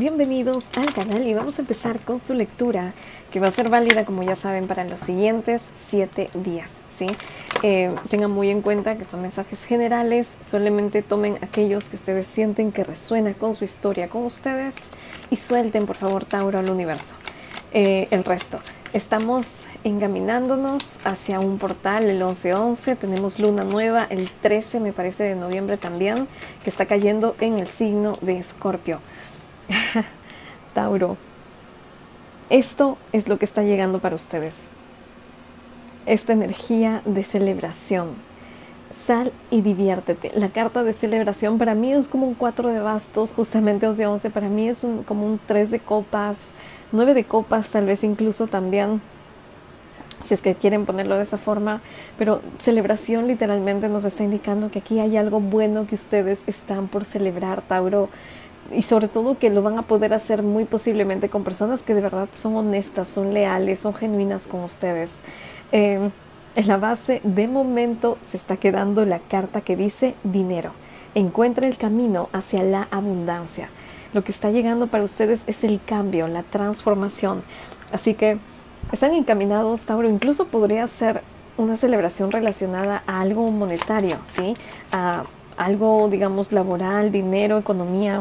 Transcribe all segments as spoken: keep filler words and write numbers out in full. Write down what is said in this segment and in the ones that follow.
bienvenidos al canal y vamos a empezar con su lectura que va a ser válida, como ya saben, para los siguientes siete días, ¿sí? Eh, tengan muy en cuenta que son mensajes generales, solamente tomen aquellos que ustedes sienten que resuena con su historia, con ustedes, y suelten por favor, Tauro, al universo eh, el resto. Estamos encaminándonos hacia un portal el once once, tenemos luna nueva el trece, me parece, de noviembre también, que está cayendo en el signo de Escorpio. Tauro, esto es lo que está llegando para ustedes, esta energía de celebración. Sal y diviértete. La carta de celebración para mí es como un cuatro de bastos, justamente once once, para mí es un, como un tres de copas, nueve de copas, tal vez incluso también, si es que quieren ponerlo de esa forma, pero celebración literalmente nos está indicando que aquí hay algo bueno que ustedes están por celebrar, Tauro, y sobre todo que lo van a poder hacer muy posiblemente con personas que de verdad son honestas, son leales, son genuinas con ustedes. Eh, en la base, de momento, se está quedando la carta que dice dinero. Encuentra el camino hacia la abundancia. Lo que está llegando para ustedes es el cambio, la transformación. Así que están encaminados, Tauro. Incluso podría ser una celebración relacionada a algo monetario, ¿sí? A algo, digamos, laboral, dinero, economía.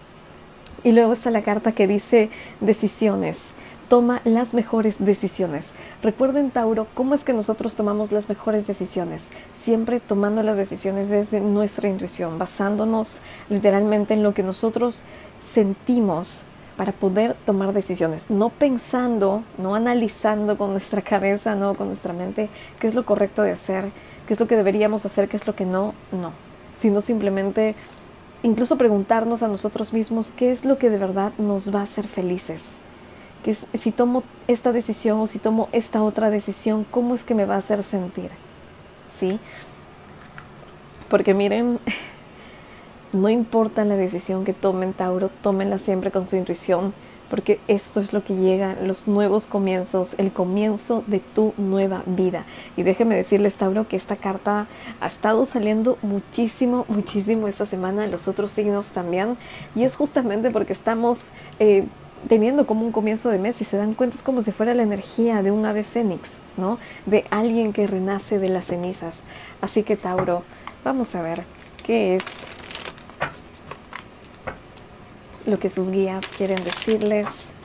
Y luego está la carta que dice decisiones. Toma las mejores decisiones. Recuerden, Tauro, cómo es que nosotros tomamos las mejores decisiones. Siempre tomando las decisiones desde nuestra intuición, basándonos literalmente en lo que nosotros sentimos para poder tomar decisiones. No pensando, no analizando con nuestra cabeza, no con nuestra mente, qué es lo correcto de hacer, qué es lo que deberíamos hacer, qué es lo que no, no. Sino simplemente incluso preguntarnos a nosotros mismos qué es lo que de verdad nos va a hacer felices. Que si tomo esta decisión o si tomo esta otra decisión, ¿cómo es que me va a hacer sentir? ¿Sí? Porque miren, no importa la decisión que tomen, Tauro, tómenla siempre con su intuición, porque esto es lo que llega, los nuevos comienzos, el comienzo de tu nueva vida. Y déjenme decirles, Tauro, que esta carta ha estado saliendo muchísimo, muchísimo esta semana, los otros signos también, y es justamente porque estamos Eh, teniendo como un comienzo de mes, y se dan cuenta, es como si fuera la energía de un ave fénix, ¿no? De alguien que renace de las cenizas. Así que, Tauro, vamos a ver qué es lo que sus guías quieren decirles.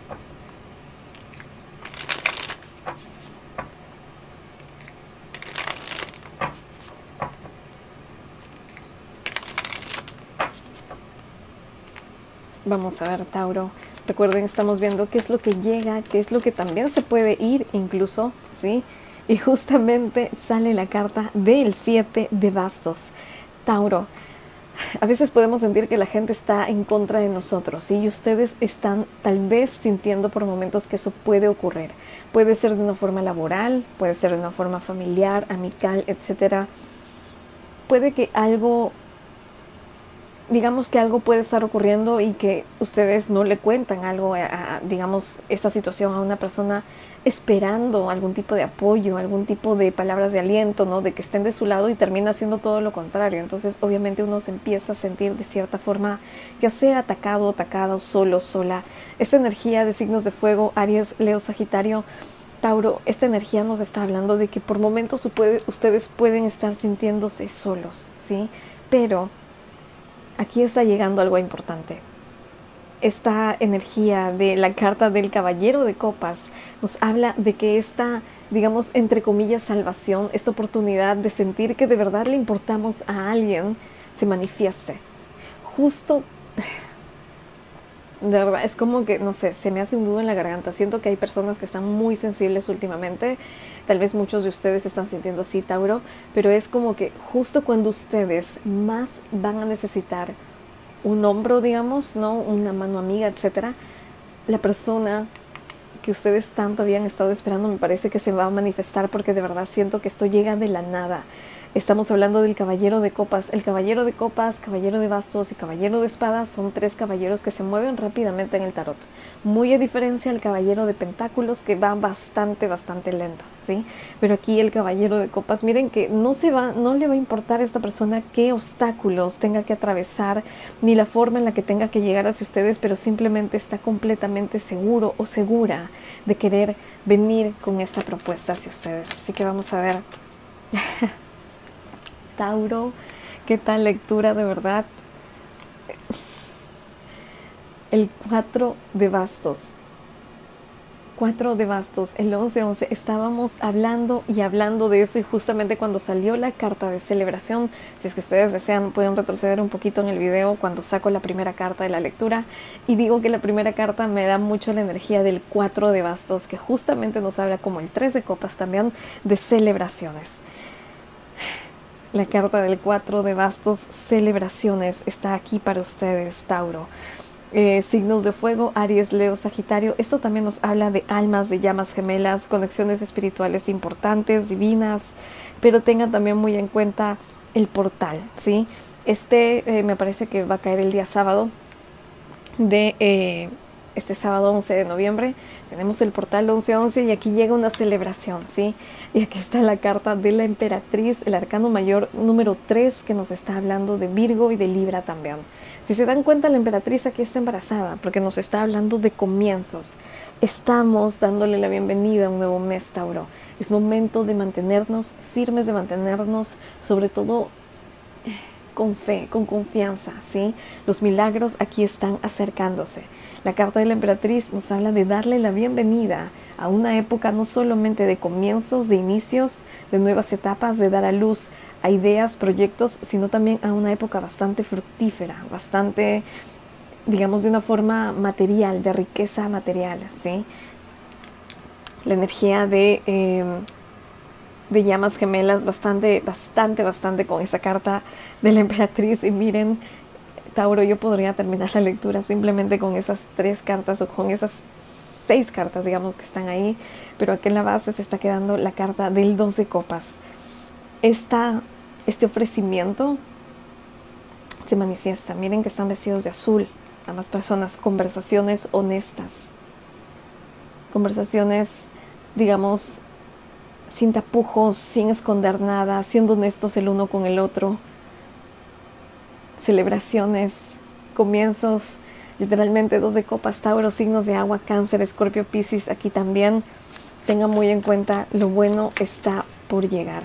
Vamos a ver, Tauro. Recuerden, estamos viendo qué es lo que llega, qué es lo que también se puede ir incluso, ¿sí? Y justamente sale la carta del siete de bastos. Tauro, a veces podemos sentir que la gente está en contra de nosotros, ¿sí? Y ustedes están tal vez sintiendo por momentos que eso puede ocurrir. Puede ser de una forma laboral, puede ser de una forma familiar, amical, etcétera. Puede que algo... digamos que algo puede estar ocurriendo y que ustedes no le cuentan algo, a, a, digamos, esta situación a una persona esperando algún tipo de apoyo, algún tipo de palabras de aliento, ¿no? De que estén de su lado, y termina haciendo todo lo contrario. Entonces, obviamente, uno se empieza a sentir de cierta forma, ya sea atacado, atacado, solo, sola. Esta energía de signos de fuego, Aries, Leo, Sagitario, Tauro, esta energía nos está hablando de que por momentos ustedes pueden estar sintiéndose solos, ¿sí? Pero aquí está llegando algo importante. Esta energía de la carta del caballero de copas nos habla de que esta, digamos, entre comillas, salvación, esta oportunidad de sentir que de verdad le importamos a alguien, se manifieste. Justo, de verdad, es como que, no sé, se me hace un nudo en la garganta. Siento que hay personas que están muy sensibles últimamente. Tal vez muchos de ustedes se están sintiendo así, Tauro, pero es como que justo cuando ustedes más van a necesitar un hombro, digamos, ¿no? Una mano amiga, etcétera, la persona que ustedes tanto habían estado esperando me parece que se va a manifestar, porque de verdad siento que esto llega de la nada. Estamos hablando del caballero de copas. El caballero de copas, caballero de bastos y caballero de espadas son tres caballeros que se mueven rápidamente en el tarot. Muy a diferencia del caballero de pentáculos, que va bastante, bastante lento, ¿sí? Pero aquí el caballero de copas, miren que no, se va, no le va a importar a esta persona qué obstáculos tenga que atravesar, ni la forma en la que tenga que llegar hacia ustedes, pero simplemente está completamente seguro o segura de querer venir con esta propuesta hacia ustedes. Así que vamos a ver... Tauro, ¿qué tal lectura de verdad? El cuatro de bastos. cuatro de bastos, el once once. Estábamos hablando y hablando de eso y justamente cuando salió la carta de celebración, si es que ustedes desean, pueden retroceder un poquito en el video cuando saco la primera carta de la lectura y digo que la primera carta me da mucho la energía del cuatro de bastos, que justamente nos habla como el tres de copas también de celebraciones. La carta del cuatro de bastos, celebraciones, está aquí para ustedes, Tauro. Eh, signos de fuego, Aries, Leo, Sagitario. Esto también nos habla de almas, de llamas gemelas, conexiones espirituales importantes, divinas, pero tengan también muy en cuenta el portal, ¿sí? Este eh, me parece que va a caer el día sábado de... Eh, este sábado once de noviembre, tenemos el portal once once y aquí llega una celebración, ¿sí? Y aquí está la carta de la emperatriz, el arcano mayor número tres, que nos está hablando de Virgo y de Libra también. Si se dan cuenta, la emperatriz aquí está embarazada, porque nos está hablando de comienzos. Estamos dándole la bienvenida a un nuevo mes, Tauro. Es momento de mantenernos firmes, de mantenernos, sobre todo... con fe, con confianza, ¿sí? Los milagros aquí están acercándose. La carta de la emperatriz nos habla de darle la bienvenida a una época no solamente de comienzos, de inicios, de nuevas etapas, de dar a luz a ideas, proyectos, sino también a una época bastante fructífera, bastante, digamos, de una forma material, de riqueza material, ¿sí? La energía de... Eh, de llamas gemelas, bastante, bastante, bastante con esa carta de la emperatriz. Y miren, Tauro, yo podría terminar la lectura simplemente con esas tres cartas o con esas seis cartas, digamos, que están ahí, pero aquí en la base se está quedando la carta del dos de copas. Esta, este ofrecimiento se manifiesta. Miren que están vestidos de azul ambas personas. Conversaciones honestas, conversaciones, digamos, sin tapujos, sin esconder nada, siendo honestos el uno con el otro. Celebraciones, comienzos, literalmente dos de copas, Tauro, signos de agua, Cáncer, Escorpio, Piscis, aquí también. Tengan muy en cuenta, lo bueno está por llegar.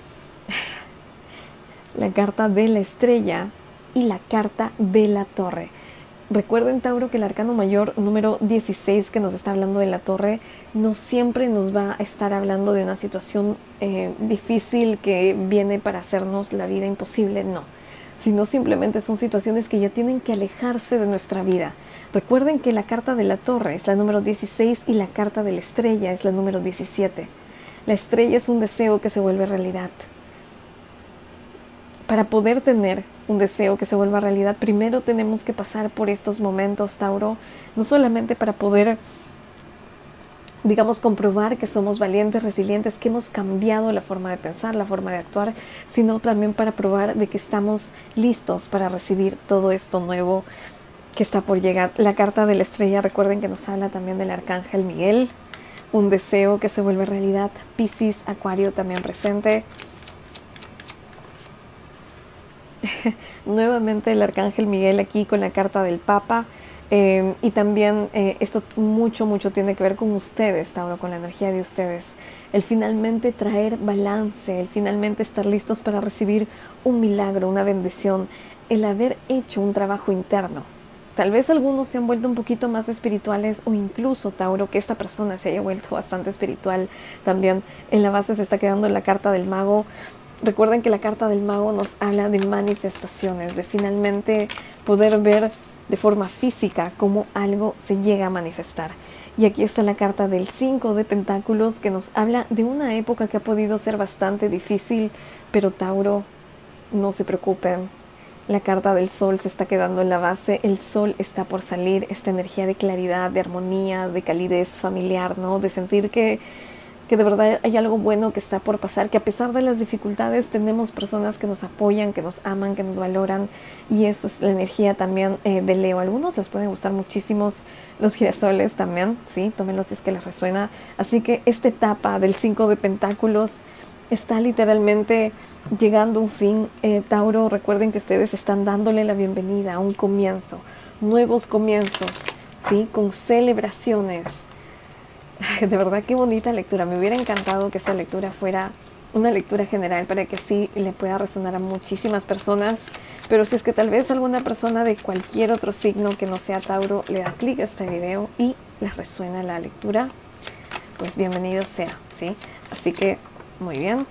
La carta de la estrella y la carta de la torre. Recuerden, Tauro, que el arcano mayor número dieciséis, que nos está hablando de la torre, no siempre nos va a estar hablando de una situación eh, difícil que viene para hacernos la vida imposible, no. Sino simplemente son situaciones que ya tienen que alejarse de nuestra vida. Recuerden que la carta de la torre es la número dieciséis y la carta de la estrella es la número diecisiete. La estrella es un deseo que se vuelve realidad. Para poder tener un deseo que se vuelva realidad, primero tenemos que pasar por estos momentos, Tauro, no solamente para poder, digamos, comprobar que somos valientes, resilientes, que hemos cambiado la forma de pensar, la forma de actuar, sino también para probar de que estamos listos para recibir todo esto nuevo que está por llegar. La carta de la estrella, recuerden que nos habla también del arcángel Miguel, un deseo que se vuelve realidad. Piscis, Acuario también presente. Nuevamente el arcángel Miguel aquí con la carta del Papa. Eh, y también eh, esto mucho, mucho tiene que ver con ustedes, Tauro, con la energía de ustedes. El finalmente traer balance, el finalmente estar listos para recibir un milagro, una bendición, el haber hecho un trabajo interno. Tal vez algunos se han vuelto un poquito más espirituales o incluso, Tauro, que esta persona se haya vuelto bastante espiritual también. En la base se está quedando la carta del mago. Recuerden que la carta del mago nos habla de manifestaciones, de finalmente poder ver de forma física cómo algo se llega a manifestar. Y aquí está la carta del cinco de pentáculos, que nos habla de una época que ha podido ser bastante difícil, pero Tauro, no se preocupen. La carta del sol se está quedando en la base, el sol está por salir, esta energía de claridad, de armonía, de calidez familiar, ¿no? De sentir que que de verdad hay algo bueno que está por pasar, que a pesar de las dificultades tenemos personas que nos apoyan, que nos aman, que nos valoran, y eso es la energía también eh, de Leo. A algunos les pueden gustar muchísimos los girasoles también, sí, tómenlos si es que les resuena. Así que esta etapa del cinco de pentáculos está literalmente llegando a un fin. eh, Tauro, recuerden que ustedes están dándole la bienvenida a un comienzo, nuevos comienzos, sí, con celebraciones. De verdad, qué bonita lectura. Me hubiera encantado que esta lectura fuera una lectura general para que sí le pueda resonar a muchísimas personas. Pero si es que tal vez alguna persona de cualquier otro signo que no sea Tauro le da clic a este video y les resuena la lectura, pues bienvenido sea, ¿sí? Así que, muy bien.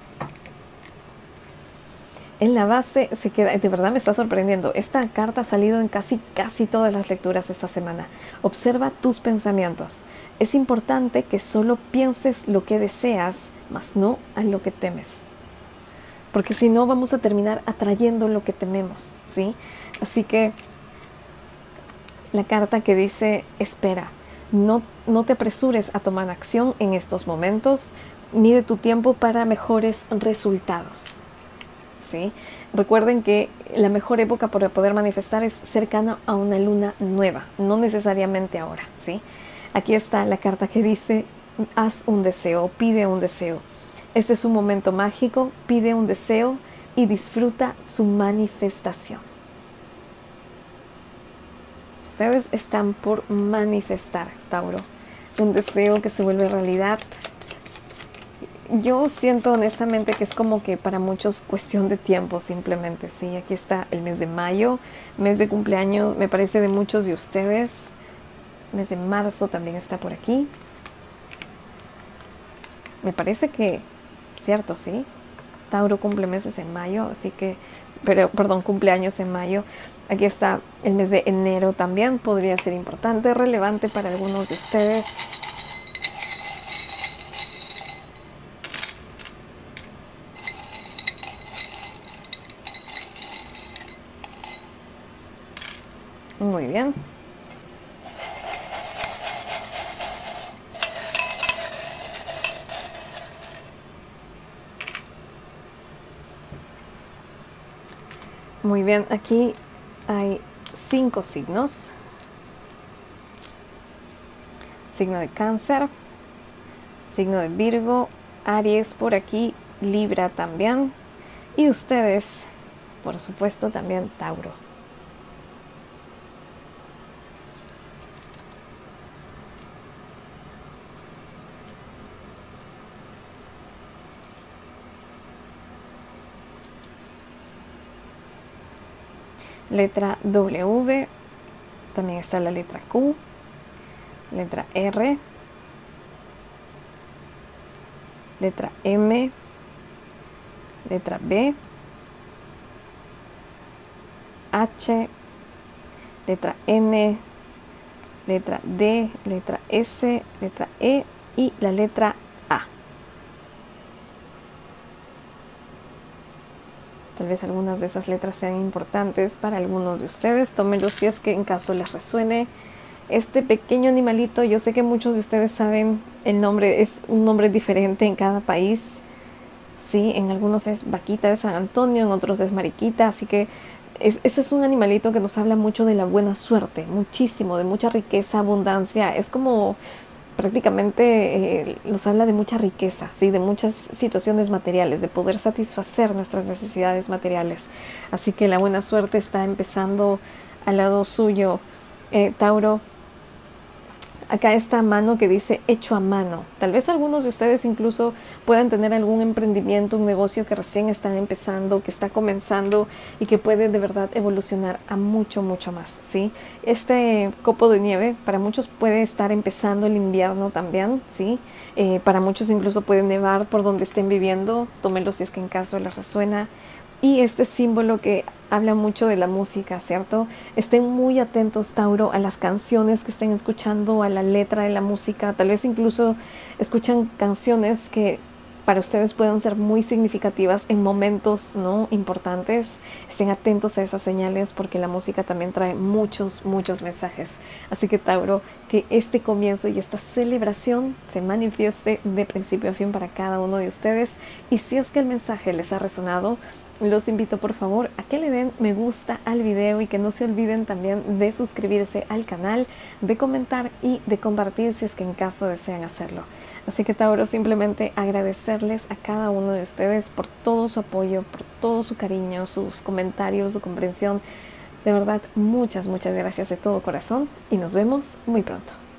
En la base se queda, de verdad me está sorprendiendo. Esta carta ha salido en casi, casi todas las lecturas esta semana. Observa tus pensamientos. Es importante que solo pienses lo que deseas, mas no a lo que temes. Porque si no vamos a terminar atrayendo lo que tememos, ¿sí? Así que la carta que dice, espera, no, no te apresures a tomar acción en estos momentos. Mide tu tiempo para mejores resultados. ¿Sí? Recuerden que la mejor época para poder manifestar es cercana a una luna nueva, no necesariamente ahora, ¿sí? Aquí está la carta que dice, haz un deseo, pide un deseo. Este es un momento mágico, pide un deseo y disfruta su manifestación. Ustedes están por manifestar, Tauro, un deseo que se vuelve realidad. Yo siento honestamente que es como que para muchos cuestión de tiempo simplemente, sí. Aquí está el mes de mayo, mes de cumpleaños, me parece de muchos de ustedes. Mes de marzo también está por aquí. Me parece que, cierto, sí. Tauro cumple meses en mayo, así que, pero, perdón, cumpleaños en mayo. Aquí está el mes de enero también, podría ser importante, relevante para algunos de ustedes. Muy bien. Muy bien, aquí hay cinco signos. Signo de Cáncer, signo de Virgo, Aries por aquí, Libra también. Y ustedes, por supuesto, también Tauro. Letra W, también está la letra Q, letra R, letra M, letra B, H, letra N, letra D, letra S, letra E y la letra A. Tal vez algunas de esas letras sean importantes para algunos de ustedes. Tómenlo si es que en caso les resuene. Este pequeño animalito, yo sé que muchos de ustedes saben el nombre, es un nombre diferente en cada país. Sí, en algunos es vaquita de San Antonio, en otros es mariquita, así que es, ese es un animalito que nos habla mucho de la buena suerte, muchísimo, de mucha riqueza, abundancia. Es como prácticamente eh, nos habla de mucha riqueza, ¿sí? De muchas situaciones materiales, de poder satisfacer nuestras necesidades materiales. Así que la buena suerte está empezando al lado suyo, eh, Tauro. Acá esta mano que dice hecho a mano. Tal vez algunos de ustedes incluso puedan tener algún emprendimiento, un negocio que recién están empezando, que está comenzando y que puede de verdad evolucionar a mucho, mucho más, ¿sí? Este copo de nieve para muchos puede estar empezando el invierno también, ¿sí? Eh, para muchos incluso puede nevar por donde estén viviendo. Tómenlo si es que en caso les resuena. Y este símbolo que habla mucho de la música, ¿cierto? Estén muy atentos, Tauro, a las canciones que estén escuchando, a la letra de la música. Tal vez incluso escuchan canciones que para ustedes pueden ser muy significativas en momentos, ¿no?, importantes. Estén atentos a esas señales porque la música también trae muchos, muchos mensajes. Así que Tauro, que este comienzo y esta celebración se manifieste de principio a fin para cada uno de ustedes. Y si es que el mensaje les ha resonado, los invito por favor a que le den me gusta al video y que no se olviden también de suscribirse al canal, de comentar y de compartir si es que en caso desean hacerlo. Así que Tauro, simplemente agradecerles a cada uno de ustedes por todo su apoyo, por todo su cariño, sus comentarios, su comprensión. De verdad, muchas, muchas gracias de todo corazón y nos vemos muy pronto.